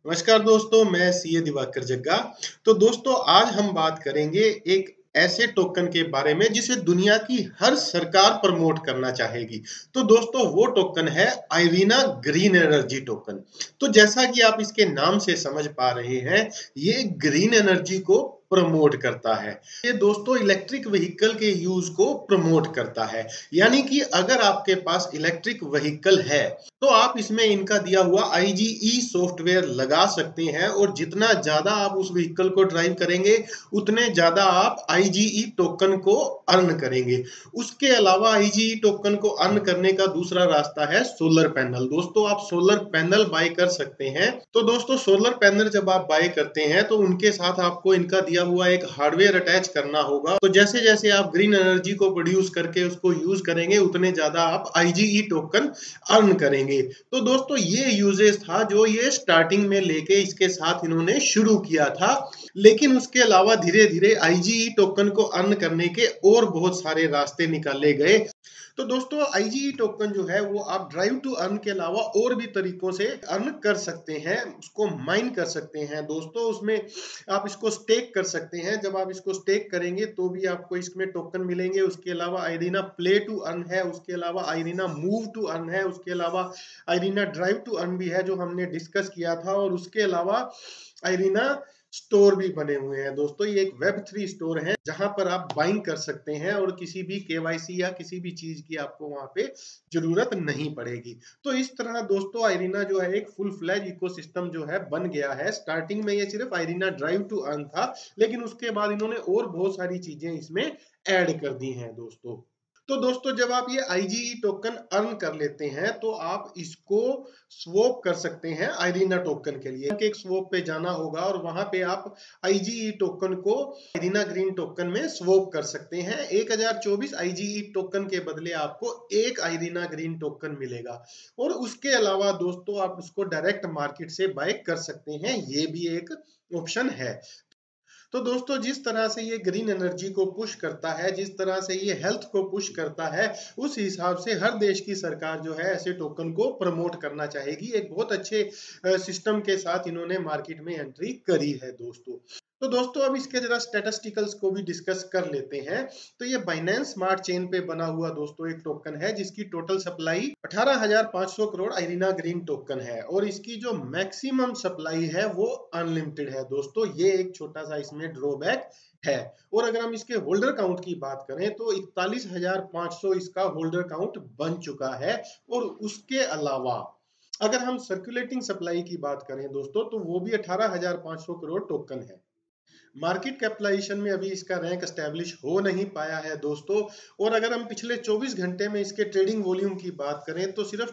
नमस्कार दोस्तों, मैं सीए दिवाकर जग्गा। तो दोस्तों आज हम बात करेंगे एक ऐसे टोकन के बारे में जिसे दुनिया की हर सरकार प्रमोट करना चाहेगी। तो दोस्तों वो टोकन है आइरीना ग्रीन एनर्जी टोकन। तो जैसा कि आप इसके नाम से समझ पा रहे हैं, ये ग्रीन एनर्जी को प्रमोट करता है। ये दोस्तों इलेक्ट्रिक व्हीकल के यूज को प्रमोट करता है। यानी कि अगर आपके पास इलेक्ट्रिक व्हीकल है तो आप इसमें इनका दिया हुआ आईजीई सॉफ्टवेयर लगा सकते हैं और जितना ज्यादा आप उस व्हीकल को ड्राइव करेंगे उतने ज्यादा आप आईजीई टोकन को अर्न करेंगे। उसके अलावा आईजीई टोकन को अर्न करने का दूसरा रास्ता है सोलर पैनल। दोस्तों आप सोलर पैनल बाय कर सकते हैं। तो दोस्तों सोलर पैनल जब आप बाय करते हैं तो उनके साथ आपको इनका दिया हुआ एक हार्डवेयर अटैच करना होगा। तो जैसे जैसे आप ग्रीन एनर्जी को प्रोड्यूस करके उसको यूज करेंगे उतने ज्यादा आप आईजीई टोकन अर्न करेंगे। तो दोस्तों ये यूजेस था जो ये स्टार्टिंग में लेके इसके साथ इन्होंने शुरू किया था, लेकिन उसके अलावा धीरे धीरे आईजीई टोकन को अर्न करने के और बहुत सारे रास्ते निकाले गए। तो दोस्तों आईजीई टोकन जो है वो आप ड्राइव टू अर्न के अलावा और भी तरीकों से अर्न कर सकते हैं, उसको माइन कर सकते हैं। दोस्तों उसमें आप इसको स्टेक कर सकते हैं। जब आप इसको स्टेक करेंगे तो भी आपको इसमें टोकन मिलेंगे। उसके अलावा आइरीना प्ले टू अर्न है, उसके अलावा आइरीना मूव टू अर्न है, उसके अलावा आइरीना ड्राइव टू अर्न भी है जो हमने डिस्कस किया था, और उसके अलावा आइरीना स्टोर भी बने हुए हैं। दोस्तों ये एक वेब3 स्टोर है जहां पर आप बाइंग कर सकते हैं और किसी भी केवाईसी या किसी भी चीज की आपको वहां पे जरूरत नहीं पड़ेगी। तो इस तरह दोस्तों आइरीना जो है एक फुल फ्लैज इकोसिस्टम जो है बन गया है। स्टार्टिंग में ये सिर्फ आइरीना ड्राइव टू अर्न था, लेकिन उसके बाद इन्होंने और बहुत सारी चीजें इसमें ऐड कर दी हैं दोस्तों। तो दोस्तों जब आप ये आईजीई टोकन अर्न कर लेते हैं तो आप इसको स्वैप कर सकते हैं आइरीना टोकन के लिए। एक स्वैप पे जाना होगा और वहां पे आप आईजीई टोकन को आइरीना ग्रीन टोकन में स्वैप कर सकते हैं। 1024 आईजीई टोकन के बदले आपको एक आइरीना ग्रीन टोकन मिलेगा, और उसके अलावा दोस्तों आप उसको डायरेक्ट मार्केट से बाय कर सकते हैं, ये भी एक ऑप्शन है। तो दोस्तों जिस तरह से ये ग्रीन एनर्जी को पुश करता है, जिस तरह से ये हेल्थ को पुश करता है, उस हिसाब से हर देश की सरकार जो है ऐसे टोकन को प्रमोट करना चाहेगी। एक बहुत अच्छे सिस्टम के साथ इन्होंने मार्केट में एंट्री करी है दोस्तों। तो दोस्तों अब इसके जरा स्टैटिस्टिकल्स को भी डिस्कस कर लेते हैं। तो ये बाइनेंस स्मार्ट चेन पे बना हुआ दोस्तों एक टोकन है जिसकी total supply 18,500 crore Irena green token है, और इसकी जो मैक्सिमम सप्लाई है वो अनलिमिटेड है दोस्तों। ये एक छोटा सा इसमें ड्रॉबैक है। और अगर हम इसके होल्डर काउंट की बात करें तो 41,500 इसका होल्डर काउंट बन चुका है। और उसके अलावा अगर हम सर्कुलेटिंग सप्लाई की बात करें दोस्तों तो वो भी 18,500 करोड़ टोकन है। मार्केट कैपिटलाइजेशन में अभी इसका रैंक एस्टेब्लिश हो नहीं पाया है दोस्तों। और अगर हम पिछले 24 घंटे में इसके ट्रेडिंग वॉल्यूम की बात करें तो सिर्फ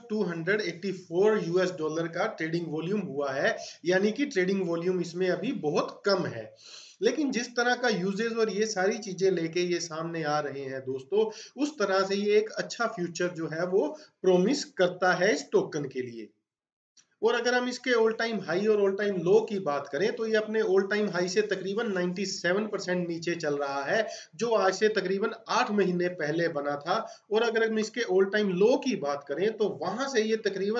284 यूएस डॉलर का ट्रेडिंग वॉल्यूम हुआ है, यानी कि ट्रेडिंग वॉल्यूम इसमें अभी बहुत कम है। लेकिन जिस तरह का यूजेज और ये सारी चीजें लेके ये सामने आ रहे हैं दोस्तों, उस तरह से ये एक अच्छा फ्यूचर जो है वो प्रोमिस करता है इस टोकन के लिए। और अगर हम इसके ऑल टाइम हाई और ऑल टाइम लो की बात करें तो ये अपने ऑल टाइम हाई से तकरीबन 97% नीचे चल रहा है, जो आज से तकरीबन 8 महीने पहले बना था। और अगर हम इसके ऑल टाइम लो की बात करें तो वहां से ये तकरीबन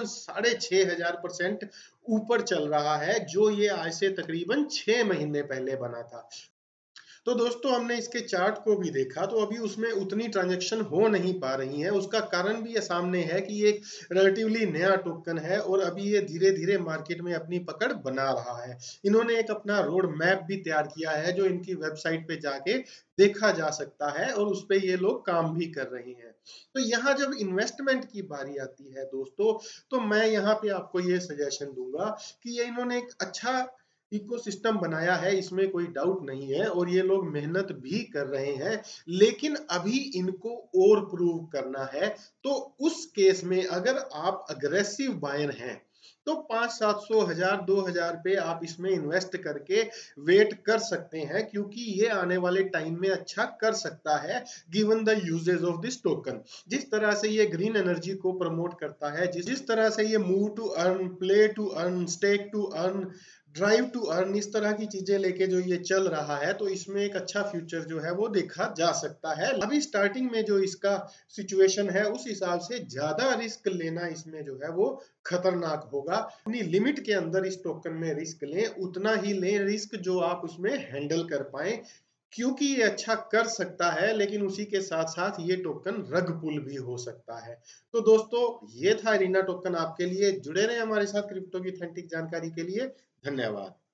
6,500% ऊपर चल रहा है, जो ये आज से तकरीबन 6 महीने पहले बना था। तो दोस्तों हमने इसके चार्ट को भी देखा तो अभी उसमें उतनी ट्रांजैक्शन हो नहीं पा रही है। उसका कारण भी ये सामने है कि ये एक रिलेटिवली नया टोकन है और अभी ये धीरे धीरे मार्केट में अपनी पकड़ बना रहा है। इन्होंने एक अपना रोड मैप भी तैयार किया है जो इनकी वेबसाइट पे जाके देखा जा सकता है, और उस पे ये लोग काम भी कर रहे हैं। तो यहाँ जब इन्वेस्टमेंट की बारी आती है दोस्तों, तो मैं यहाँ पे आपको ये सजेशन दूंगा कि ये इन्होंने एक अच्छा इकोसिस्टम बनाया है, इसमें कोई डाउट नहीं है, और ये लोग मेहनत भी कर रहे हैं। लेकिन अभी इनको और प्रूव करना है। तो उस केस में अगर आप अग्रेसिव बायर हैं तो 500-700 हजार 2,000 पे आप इसमें इन्वेस्ट करके वेट कर सकते हैं, क्योंकि ये आने वाले टाइम में अच्छा कर सकता है given the usages of this token. जिस तरह से ये ग्रीन एनर्जी को प्रमोट करता है, जिस तरह से ये move to earn, play to earn, stake to earn, drive to earn इस तरह की चीजें लेके जो ये चल रहा है, तो इसमें एक अच्छा फ्यूचर जो है वो देखा जा सकता है। अभी स्टार्टिंग में जो इसका सिचुएशन है उस हिसाब से ज्यादा रिस्क लेना इसमें जो है वो खतरनाक होगा। अपनी लिमिट के अंदर इस टोकन में रिस्क लें, उतना ही लें रिस्क जो आप उसमें हैंडल कर पाए, क्योंकि ये अच्छा कर सकता है, लेकिन उसी के साथ साथ ये टोकन रग पुल भी हो सकता है। तो दोस्तों, ये था एरिना टोकन आपके लिए। जुड़े रहे हमारे साथ क्रिप्टो की ऑथेंटिक जानकारी के लिए। धन्यवाद।